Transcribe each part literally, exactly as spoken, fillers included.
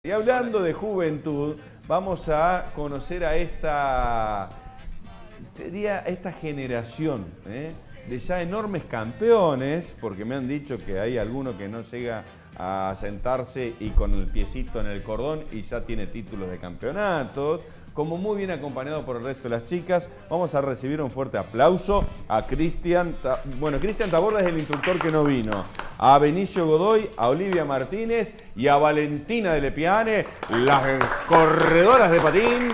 Y hablando de juventud, vamos a conocer a esta, diría, esta generación ¿eh? de ya enormes campeones, porque me han dicho que hay alguno que no llega a sentarse y con el piecito en el cordón y ya tiene títulos de campeonatos. Como muy bien acompañado por el resto de las chicas, vamos a recibir un fuerte aplauso a Cristian. Bueno, Cristian Taborda es el instructor que no vino. A Benicio Godoy, a Olivia Martínez y a Valentina de Lepiane, las corredoras de patín.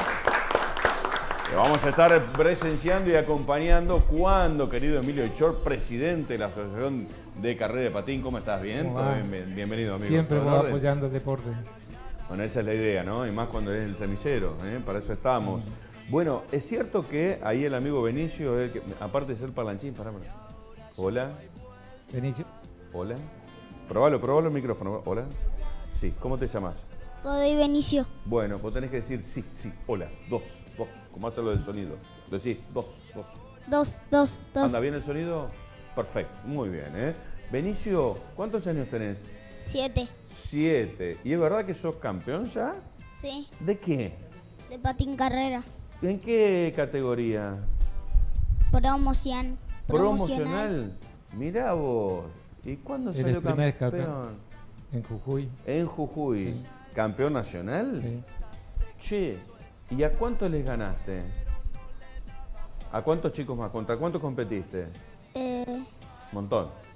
Que vamos a estar presenciando y acompañando cuando, querido Emilio Chor, presidente de la Asociación de Carrera de Patín. ¿Cómo estás? ¿Bien? ¿Todo bien? Bienvenido, amigo. Siempre voy apoyando el deporte. Bueno, esa es la idea, ¿no? Y más cuando es el semillero, ¿eh? Para eso estamos. Mm. Bueno, es cierto que ahí el amigo Benicio, el que, aparte de ser parlanchín, pará, pará. Hola. Benicio. Hola. Probalo, probalo el micrófono. Hola. Sí, ¿cómo te llamas? Godoy Benicio. Bueno, vos tenés que decir sí, sí, hola, dos, dos, como hace lo del sonido. Decís dos, dos. Dos, dos, dos. ¿Anda bien el sonido? Perfecto, muy bien, ¿eh? Benicio, ¿cuántos años tenés? Siete. Siete. ¿Y es verdad que sos campeón ya? Sí. ¿De qué? De patín carrera. ¿En qué categoría? Promoción. Promocional. Mirá vos. ¿Y cuándo salió campeón? campeón? En Jujuy. En Jujuy. Sí. ¿Campeón nacional? Sí. Che, ¿y a cuántos les ganaste? ¿A cuántos chicos más? ¿Contra cuántos competiste? Eh, Montón.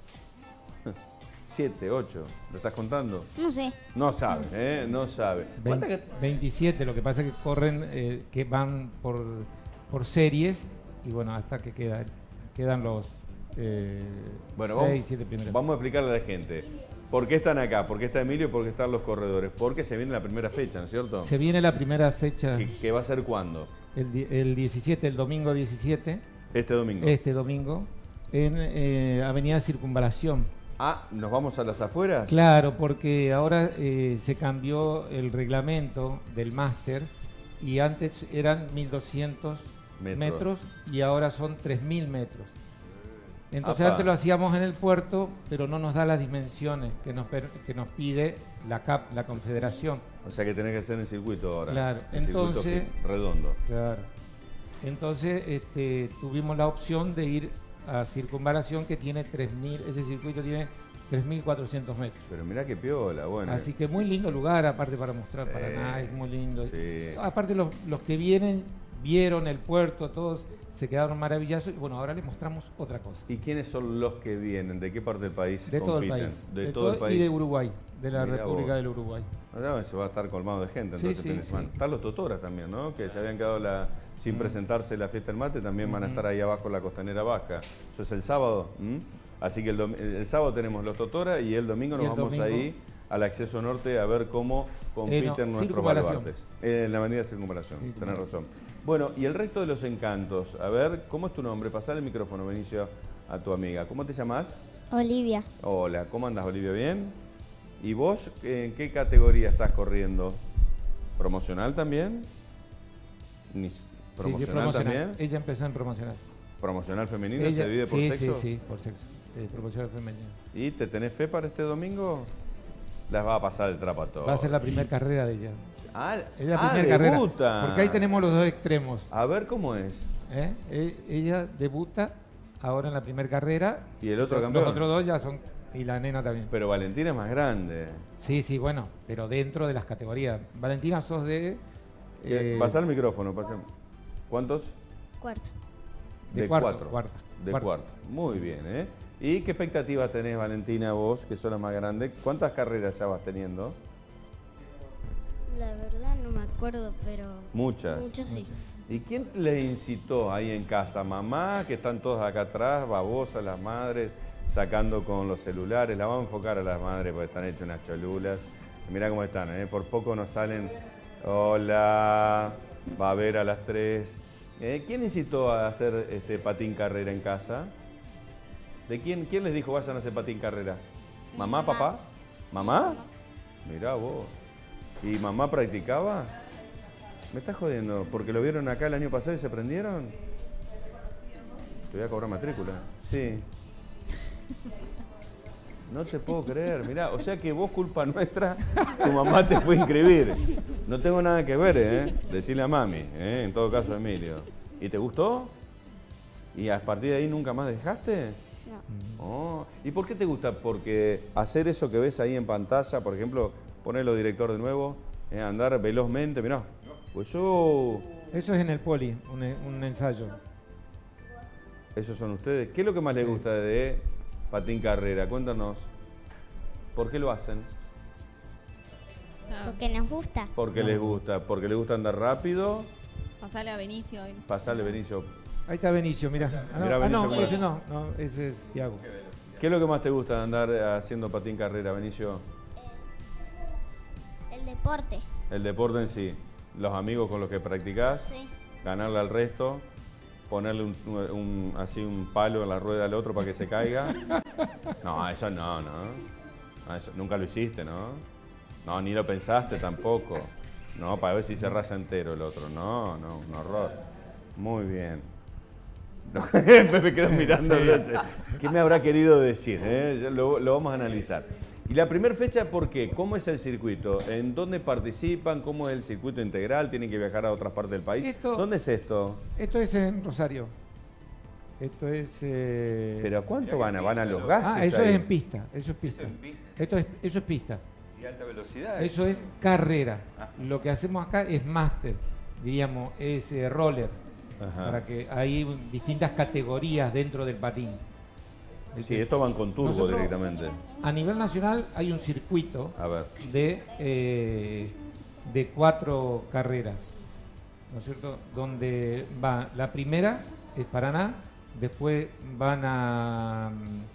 Siete, ocho. ¿Lo estás contando? no sé. No sabe, ¿eh? No sabe. veinte, que... veintisiete, lo que pasa es que corren, eh, que van por, por series y bueno, hasta que quedan, quedan los eh, bueno, seis, vamos, siete primeros. Vamos a explicarle a la gente. ¿Por qué están acá? ¿Por qué está Emilio y por qué están los corredores? Porque se viene la primera fecha, ¿no es cierto? Se viene la primera fecha. ¿Que, que va a ser cuándo? El, el diecisiete, el domingo diecisiete. Este domingo. Este domingo, en eh, Avenida Circunvalación. Ah, ¿nos vamos a las afueras? Claro, porque ahora eh, se cambió el reglamento del máster y antes eran mil doscientos metros. metros y ahora son tres mil metros. Entonces Apa. Antes lo hacíamos en el puerto, pero no nos da las dimensiones que nos, que nos pide la C A P, la Confederación. O sea que tenés que hacer en el circuito ahora. Claro, el entonces... redondo. Claro. Entonces este, tuvimos la opción de ir a Circunvalación, que tiene tres mil, ese circuito tiene tres mil cuatrocientos metros. Pero mirá qué piola, bueno. Así que muy lindo lugar, aparte para mostrar sí, Paraná, es muy lindo. Sí. Aparte los, los que vienen, vieron el puerto, todos se quedaron maravillados y bueno, ahora les mostramos otra cosa. ¿Y quiénes son los que vienen? ¿De qué parte del país de compiten? Todo el país. De, de todo, todo el país. Y de Uruguay, de la Mirá República vos. del Uruguay. Allá se va a estar colmado de gente, Sí, entonces sí, tenés sí. man. Están los Totoras también, ¿no? Que se habían quedado la, sin mm. presentarse la fiesta del mate, también mm. van a estar ahí abajo en la Costanera Baja. Eso es el sábado. ¿Mm? Así que el, el sábado tenemos los Totoras y el domingo nos el vamos domingo, ahí al acceso norte a ver cómo compiten eh, no, nuestros baluartes. En la avenida Circunvalación, tenés razón. Bueno, y el resto de los encantos, a ver, ¿cómo es tu nombre? Pasar el micrófono, Benicio, a tu amiga. ¿Cómo te llamas? Olivia. Hola, ¿cómo andas, Olivia? ¿Bien? ¿Y vos en qué categoría estás corriendo? ¿Promocional también? ¿Ni ¿Promocional, sí, promocional también? Ella empezó en promocional. ¿Promocional femenina? Ella, ¿Se divide por sí, sexo? Sí, sí, por sexo. Eh, promocional femenina. ¿Y te tenés fe para este domingo? Las va a pasar el trapo a todos. Va a ser la primera carrera de ella. Ah, es la ah, primera debuta. carrera. Porque ahí tenemos los dos extremos. A ver cómo es. ¿Eh? E ella debuta ahora en la primera carrera. ¿Y el otro los, campeón? Los otros dos ya son... Y la nena también. Pero Valentina es más grande. Sí, sí, bueno, pero dentro de las categorías. Valentina, sos de... Eh, Pasá el micrófono. Pasá. ¿Cuántos? Cuarto. De, de cuarto, cuatro. Cuarta. De cuarto. cuarto. Muy bien, ¿eh? ¿Y qué expectativas tenés, Valentina, vos, que sos la más grande? ¿Cuántas carreras ya vas teniendo? La verdad no me acuerdo, pero... Muchas. Muchas sí. ¿Y quién le incitó ahí en casa? ¿Mamá, que están todos acá atrás, babosas las madres, sacando con los celulares? La vamos a enfocar a las madres porque están hechas unas cholulas. Mirá cómo están, ¿eh? Por poco nos salen... Hola, va a ver a las tres. ¿Eh? ¿Quién incitó a hacer este patín carrera en casa? ¿De quién, quién les dijo vayan a hacer patín carrera? ¿Mamá, mamá. papá? ¿Mamá? Mirá vos. ¿Y mamá practicaba? Me estás jodiendo, porque lo vieron acá el año pasado y se prendieron. Te voy a cobrar matrícula. Sí. No te puedo creer, mirá, o sea que vos, culpa nuestra, tu mamá te fue a inscribir. No tengo nada que ver, ¿eh? Decirle a mami, ¿eh? En todo caso, Emilio. ¿Y te gustó? ¿Y a partir de ahí nunca más dejaste? No. Oh. ¿Y por qué te gusta? Porque hacer eso que ves ahí en pantalla, por ejemplo, ponerlo director de nuevo, ¿eh? Andar velozmente, mirá. Pues yo... Eso es en el poli, un, un ensayo. Esos son ustedes. ¿Qué es lo que más les gusta de patín carrera? Cuéntanos. ¿Por qué lo hacen? Porque nos gusta. Porque les gusta. Porque les gusta andar rápido. Pasale a Benicio hoy. Pasarle, Benicio. Ahí está Benicio, mirá. Ah, no, Mirá, ah, Benicio, no, ¿cómo ese es? no, no, ese es Tiago. ¿Qué es lo que más te gusta de andar haciendo patín carrera, Benicio? El deporte. El deporte en sí. Los amigos con los que practicás. Sí. Ganarle al resto. Ponerle un, un- así un palo en la rueda al otro para que se caiga. No, eso no, ¿no? No, eso, nunca lo hiciste, ¿no? No, ni lo pensaste tampoco. No, para ver si se raza entero el otro. No, no, un horror. Muy bien. No, me quedo mirando. ¿Qué me habrá querido decir? eh? Ya Lo, lo vamos a analizar. ¿Y la primera fecha por qué? ¿Cómo es el circuito? ¿En dónde participan? ¿Cómo es el circuito integral? ¿Tienen que viajar a otras partes del país? Esto- ¿Dónde es esto? Esto es en Rosario. Esto es... eh, ¿Pero a cuánto van? ¿A- ¿Van a los gases? ah, eso ahí? es en pista, eso es pista. Esto es, eso es pista. Y alta velocidad. Eso es carrera. Ah. Lo que hacemos acá es máster, diríamos, es eh, roller. Ajá. Para que hay distintas categorías dentro del patín. Sí, estos van con turbo Nosotros- directamente. A nivel nacional hay un circuito A ver. de, eh, de cuatro carreras, ¿no es cierto? Donde va, la primera es Paraná, después van a,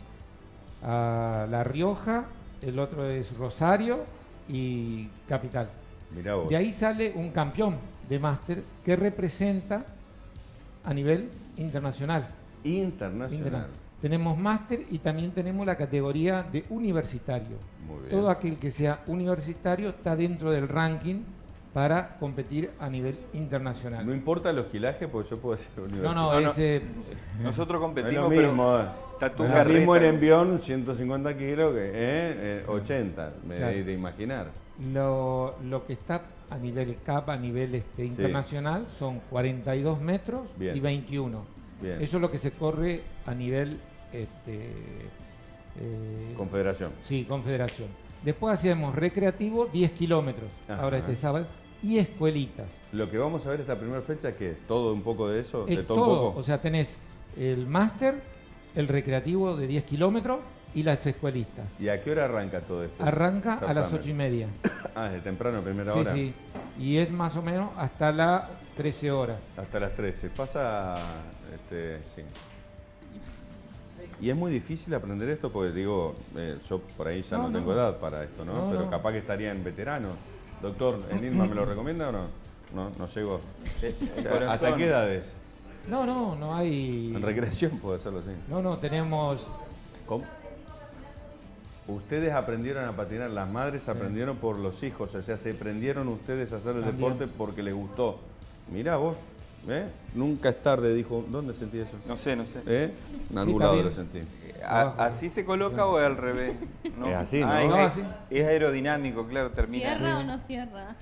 a La Rioja, el otro es Rosario y Capital. Mirá vos. De ahí sale un campeón de máster que representa a nivel internacional. Internacional. Internacional. Tenemos máster y también tenemos la categoría de universitario. Muy bien. Todo aquel que sea universitario está dentro del ranking para competir a nivel internacional. No importa los kilajes, porque yo puedo ser No, universitario. no, No, no. ese... Nosotros No es competimos, lo mismo. eh. pero está tu No es lo carreta. mismo en envión, ciento cincuenta kilos, que eh, eh, ochenta, me Claro. he de imaginar. Lo, lo que está a nivel C A P, a nivel este, internacional, son cuarenta y dos metros Bien. y veintiuno. Bien. Eso es lo que se corre a nivel... Este, eh, Confederación. Sí, confederación. Después hacemos recreativo, diez kilómetros, Ajá. ahora este sábado, y escuelitas. Lo que vamos a ver esta primera fecha, ¿qué es? ¿Todo un poco de eso? ¿De Es todo, todo, un poco? o sea, tenés el máster, el recreativo de diez kilómetros y las escuelistas. ¿Y a qué hora arranca todo esto? Arranca a las Certamen. ocho y media. Ah, desde temprano, primera Sí, hora. sí. Y es más o menos hasta las trece horas. Hasta las trece. Pasa, este, sí. Y es muy difícil aprender esto porque digo, eh, yo por ahí ya no, No, tengo no. edad para esto, ¿no? No, Pero no. capaz que estarían veteranos. Doctor, ¿en Irma me lo recomienda o no? No, no llegó. O sea, corazón. ¿hasta qué edades? No, no, no hay... En recreación puedo hacerlo así. No, no, tenemos... ¿Cómo? Ustedes aprendieron a patinar, las madres aprendieron por los hijos, o sea, se aprendieron ustedes a hacer el También. deporte porque les gustó. Mirá vos, ¿eh? Nunca es tarde, dijo. ¿Dónde sentí eso? No sé, no sé. ¿Eh? En algún está lado bien. lo sentí. A- ¿Así se coloca o es al revés? ¿No? Es así, ¿no? Ah, es, No, así. es aerodinámico, claro, termina. ¿Cierra o no cierra?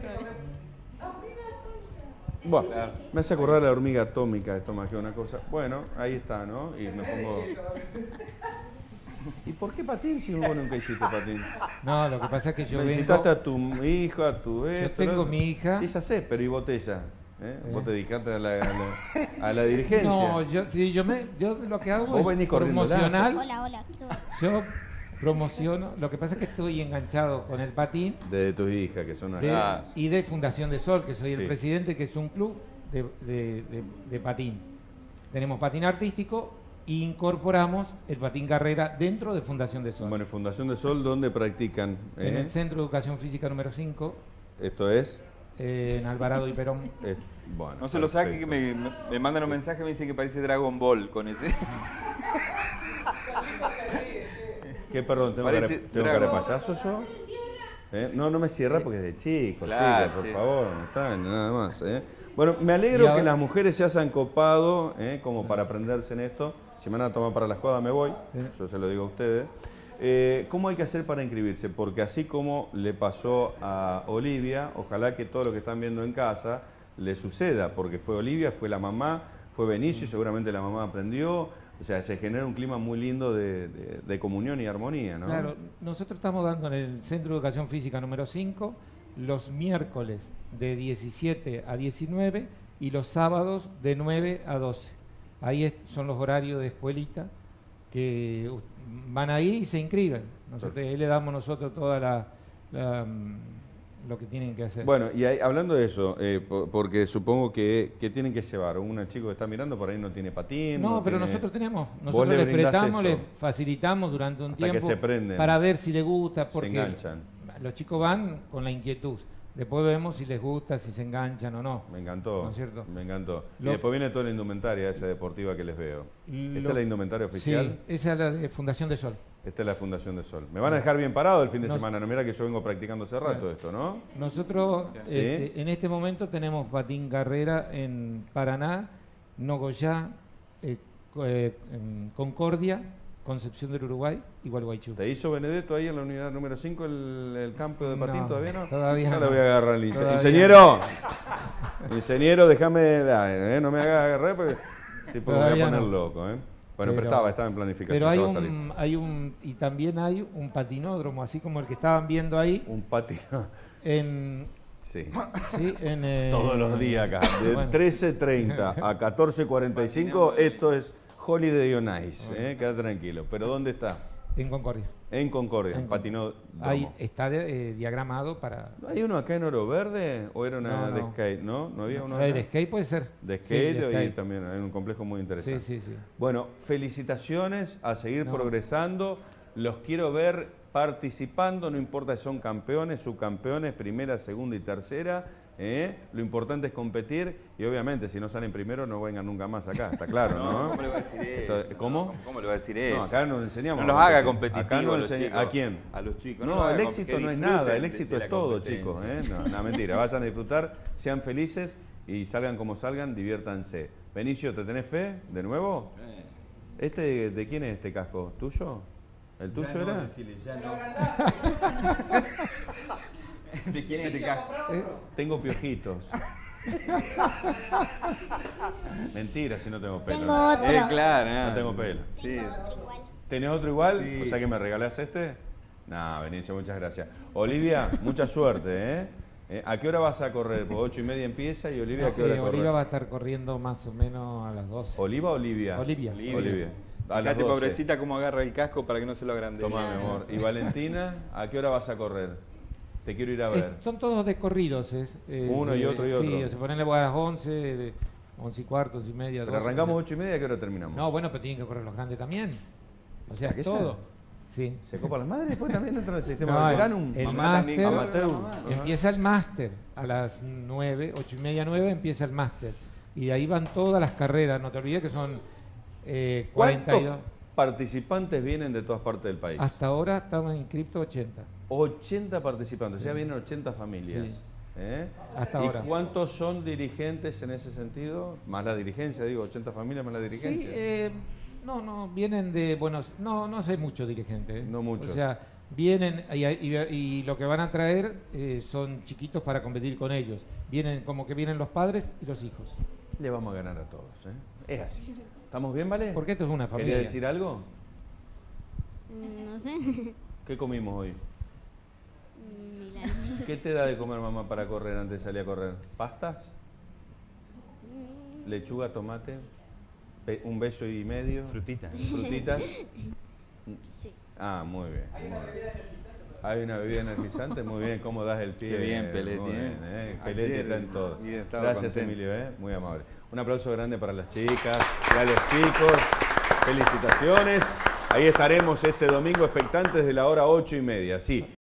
Bueno, me hace acordar la hormiga atómica, esto más que una cosa. Bueno, ahí está, ¿no? Y me pongo... ¿Y por qué patín si vos nunca hiciste patín? No, lo que pasa es que yo Me vengo... visitaste a tu hijo, a tu esto, tengo lo otro. mi hija. Sí, ya sé, pero ¿y botella? ¿Eh? Eh. Vos te dedicaste a la, a la, a la dirigencia. No, yo, sí, yo, me, yo lo que hago Vos venís es corriendo promocional. Hola, hola. quiero- Yo promociono, lo que pasa es que estoy enganchado con el patín De tus hijas, que son de- unas... Ah, y de Fundación de Sol, que soy Sí. el presidente, que es un club de, de- de- de patín. Tenemos patín artístico e incorporamos el patín carrera dentro de Fundación de Sol. Bueno, Fundación de Sol, ¿dónde practican? En eh? el Centro de Educación Física número cinco, Esto es... eh, en Alvarado y Perón. es- bueno, no se lo saque, que perfecto. me, me- me mandan un mensaje y me dicen que parece Dragon Ball con ese. ¿Qué, perdón? ¿Tengo, Parece cara, ¿tengo cara de Dragon. payaso yo? ¿Eh? No, no me cierra porque es de chico, Claro, chica, por sí. favor, no está, nada más. ¿eh? Bueno, me alegro Y ahora- que las mujeres se hayan copado, ¿eh? como para aprenderse en esto. Si me van a tomar para la joda me voy, Sí. yo se lo digo a ustedes. Eh, ¿Cómo hay que hacer para inscribirse? Porque así como le pasó a Olivia, ojalá que todo lo que están viendo en casa le suceda, porque fue Olivia, fue la mamá, fue Benicio, seguramente la mamá aprendió, o sea, se genera un clima muy lindo de, de, de comunión y armonía, ¿no? Claro, nosotros estamos dando en el Centro de Educación Física número cinco los miércoles de diecisiete a diecinueve y los sábados de nueve a doce. Ahí es, son los horarios de escuelita que van ahí y se inscriben. Nosotros, ahí le damos nosotros toda la, la lo que tienen que hacer. Bueno, y ahí, hablando de eso, eh, porque supongo que, que tienen que llevar, un chico que está mirando por ahí no tiene patín. No, no pero tiene... nosotros tenemos, nosotros le prestamos, le facilitamos durante un hasta tiempo que se prenden, para ver si les gusta, porque se enganchan. Los chicos van con la inquietud. Después vemos si les gusta, si se enganchan o no. Me encantó, ¿no es cierto? Me encantó. Lo, y después viene toda la indumentaria esa deportiva que les veo. Lo, ¿Esa es la indumentaria oficial? Sí, esa es la de Fundación de Sol. Esta es la Fundación de Sol. Me van a dejar bien parado el fin de Nos, semana. No, mira que yo vengo practicando hace rato claro. esto, ¿no? Nosotros ¿Sí? este, en este momento tenemos patín carrera en Paraná, Nogoyá, eh, eh, en Concordia, Concepción del Uruguay y Gualeguaychú. ¿Te hizo Benedetto ahí en la unidad número cinco el, el campo de patín? No, ¿Todavía no? Todavía ya no. le voy a agarrar el Todavía ingeniero. No. Ingeniero, déjame, eh, no me hagas agarrar porque si sí, me voy a poner no. loco, ¿eh? Bueno, pero, pero estaba, estaba en planificación. Pero hay un, hay un, y también hay un patinódromo, así como el que estaban viendo ahí. Un patinódromo. En, sí. sí en, eh, todos los días acá. De bueno. trece treinta a catorce cuarenta y cinco, esto es Holiday on Ice, ¿eh? Queda tranquilo. ¿Pero dónde está? En Concordia. En Concordia, en patinódromo. Ahí está de, eh, diagramado para... ¿Hay uno acá en Oro Verde o era una no, de no. skate? ¿No? ¿No había uno acá? acá? De skate puede ser. De skate, sí, de y skate. también hay un complejo muy interesante. Sí, sí, sí. Bueno, felicitaciones, a seguir no. progresando. Los quiero ver participando, no importa si son campeones, subcampeones, primera, segunda y tercera. ¿eh? Lo importante es competir y obviamente si no salen primero no vengan nunca más acá, está claro, ¿no? no ¿Cómo le va a decir eso? Esto, ¿Cómo? ¿Cómo le va a decir eso? No, acá nos enseñamos. No los haga competitivos. Acá no a, los enseña, chicos, ¿a quién? A los chicos. No, no el éxito no es nada, el éxito de, de es todo, chicos. ¿eh? No, no, mentira, vayan a disfrutar, sean felices y salgan como salgan, diviértanse. Benicio, ¿te tenés fe de nuevo? Eh. ¿Este de, de quién es este casco? ¿Tuyo? ¿El tuyo ya era? No, decirle, ya no. ¿De quién es este casco? Eh, tengo piojitos. Mentira si no tengo pelo. Tengo ¿no? otro. Eh, claro, no. No tengo pelo. Sí. ¿Tenés otro igual? Sí. O sea que me regalás este. No, Benicio, muchas gracias. Olivia, mucha suerte, ¿eh? ¿eh? ¿A qué hora vas a correr? Pues ocho y media empieza y Olivia, ¿a qué hora eh, corre? Olivia va a estar corriendo más o menos a las doce. ¿Oliva o Olivia? Olivia. Olivia. Olivia. A las Fíjate, doce. pobrecita, cómo agarra el casco para que no se lo agrande. Toma, mi amor. ¿Y Valentina, a qué hora vas a correr? Te quiero ir a ver. Es, son todos de corridos. Es, eh, Uno y otro y otro. Sí, se ponen a las once, once y cuarto, once y media. Pero doce, arrancamos doce. ocho y media, ¿a qué hora terminamos? No, bueno, pero tienen que correr los grandes también. O sea, ¿A qué es todo. Sí. ¿Se copa las madres después también dentro del sistema No, Veteranum? el Mamá máster, también, amateur. mamá. empieza el máster a las nueve, ocho y media, nueve empieza el máster. Y de ahí van todas las carreras, no te olvides que son eh, cuarenta y dos. ¿Cuántos participantes vienen de todas partes del país? Hasta ahora estaban inscritos ochenta. ochenta participantes, ya vienen ochenta familias. Sí. ¿eh? Hasta ¿Y ahora. cuántos son dirigentes en ese sentido? Más la dirigencia, digo, ochenta familias más la dirigencia. Sí, eh, no, no, vienen de Buenos no, no sé muchos dirigentes. ¿eh? No muchos. O sea, vienen y, y- y lo que van a traer eh, son chiquitos para competir con ellos. Vienen como que vienen los padres y los hijos. Le vamos a ganar a todos. ¿eh? Es así. ¿Estamos bien, Vale? Porque esto es una familia. ¿Quería decir algo? Mm, No sé. ¿Qué comimos hoy? Mm, Milanesa. ¿Qué te da de comer mamá para correr antes de salir a correr? ¿Pastas? Mm, ¿Lechuga, tomate? Pe- ¿Un beso y medio? Frutita. ¿Frutitas? Sí. Ah, muy bien. Muy bien. Hay una bebida energizante, muy bien. ¿Cómo das el pie? Qué bien, Peletti, Muy bien, ¿eh? ¿eh? Peletti Ayer está en todo. y estaba Gracias, contento. Emilio, ¿eh? Muy amable. Un aplauso grande para las chicas y a los chicos. Felicitaciones. Ahí estaremos este domingo expectantes de la hora ocho y media. Sí.